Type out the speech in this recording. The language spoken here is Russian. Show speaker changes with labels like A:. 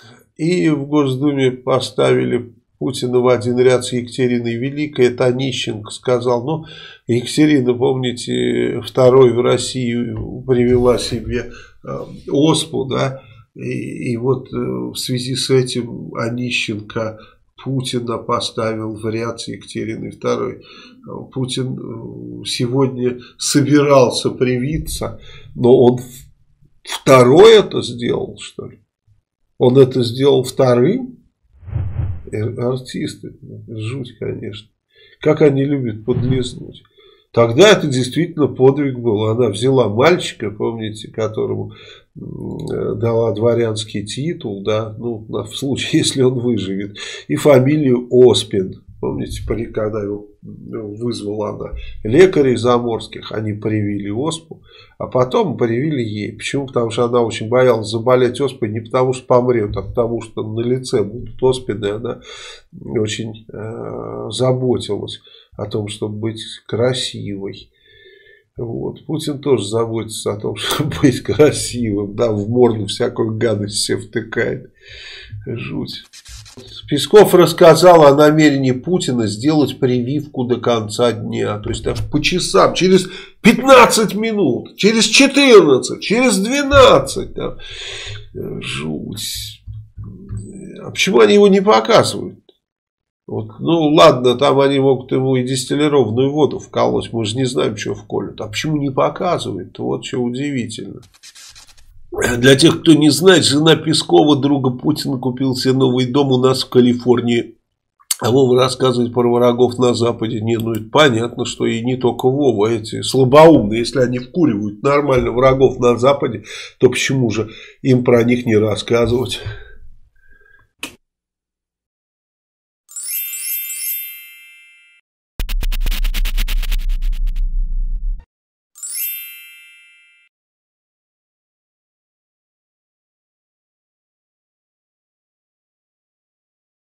A: И в Госдуме поставили Путина в один ряд с Екатериной Великой. Это Онищенко сказал. Ну, Екатерина, помните, второй в Россию привела себе оспу, да, и вот в связи с этим Онищенко Путина поставил в ряд с Екатериной II. Путин сегодня собирался привиться, но он второй это сделал, что ли? Он это сделал вторым? Артисты, жуть, конечно. Как они любят подлизнуть. Тогда это действительно подвиг был. Она взяла мальчика, помните, которому дала дворянский титул, да, ну, в случае, если он выживет, и фамилию Оспин. Помните, когда его вызвала она лекарей заморских, они привили оспу, а потом привили ей. Почему? Потому что она очень боялась заболеть оспой, не потому что помрет, а потому что на лице будут оспины. Она очень заботилась о том, чтобы быть красивой. Вот. Путин тоже заботится о том, чтобы быть красивым, да, в морду всякую гадость все втыкает. Жуть. Песков рассказал о намерении Путина сделать прививку до конца дня. То есть так, по часам, через 15 минут, через 14, через 12. Там. Жуть. А почему они его не показывают? Вот, ну ладно, там они могут ему и дистиллированную воду вколоть. Мы же не знаем, что вколют. А почему не показывают? Вот что удивительно. Для тех, кто не знает, жена Пескова, друга Путина, купила себе новый дом у нас в Калифорнии. А Вова рассказывает про врагов на Западе. Не, ну это понятно, что и не только Вова, эти слабоумные, если они вкуривают нормально врагов на Западе, то почему же им про них не рассказывать?